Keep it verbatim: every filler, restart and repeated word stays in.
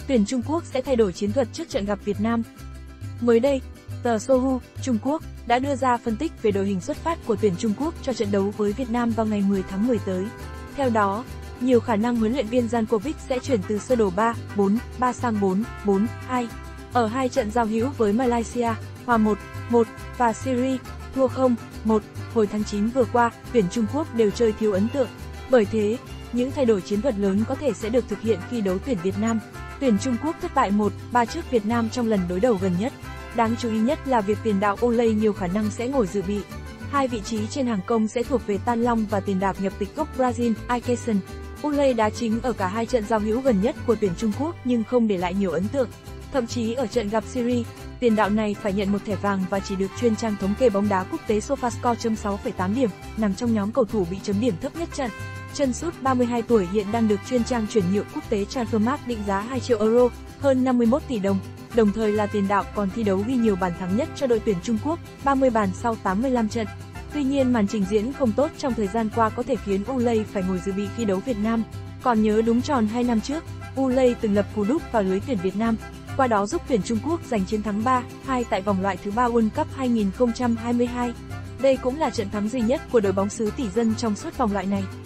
tuyển Trung Quốc sẽ thay đổi chiến thuật trước trận gặp Việt Nam. Mới đây, tờ Sohu, Trung Quốc, đã đưa ra phân tích về đội hình xuất phát của tuyển Trung Quốc cho trận đấu với Việt Nam vào ngày mười tháng mười tới. Theo đó, nhiều khả năng huấn luyện viên Jankovic sẽ chuyển từ sơ đồ ba bốn ba sang bốn bốn hai. Ở hai trận giao hữu với Malaysia, hòa một một và Syria, thua không một hồi tháng chín vừa qua, tuyển Trung Quốc đều chơi thiếu ấn tượng. Bởi thế, những thay đổi chiến thuật lớn có thể sẽ được thực hiện khi đấu tuyển Việt Nam. Tuyển Trung Quốc thất bại một ba trước Việt Nam trong lần đối đầu gần nhất. Đáng chú ý nhất là việc tiền đạo Olay nhiều khả năng sẽ ngồi dự bị. Hai vị trí trên hàng công sẽ thuộc về Tan Long và tiền đạo nhập tịch gốc Brazil, Ikeson. Olay đá chính ở cả hai trận giao hữu gần nhất của tuyển Trung Quốc nhưng không để lại nhiều ấn tượng. Thậm chí ở trận gặp Syria, tiền đạo này phải nhận một thẻ vàng và chỉ được chuyên trang thống kê bóng đá quốc tế Sofascore chấm sáu phẩy tám điểm, nằm trong nhóm cầu thủ bị chấm điểm thấp nhất trận. Chân sút ba mươi hai tuổi hiện đang được chuyên trang chuyển nhượng quốc tế Transfermarkt định giá hai triệu euro, hơn năm mươi mốt tỷ đồng, đồng thời là tiền đạo còn thi đấu ghi nhiều bàn thắng nhất cho đội tuyển Trung Quốc, ba mươi bàn sau tám mươi lăm trận. Tuy nhiên màn trình diễn không tốt trong thời gian qua có thể khiến Olay phải ngồi dự bị khi đấu Việt Nam. Còn nhớ đúng tròn hai năm trước, Olay từng lập cú đúp vào lưới tuyển Việt Nam, qua đó giúp tuyển Trung Quốc giành chiến thắng ba hai tại vòng loại thứ ba World Cup hai nghìn không trăm hai mươi hai. Đây cũng là trận thắng duy nhất của đội bóng xứ tỷ dân trong suốt vòng loại này.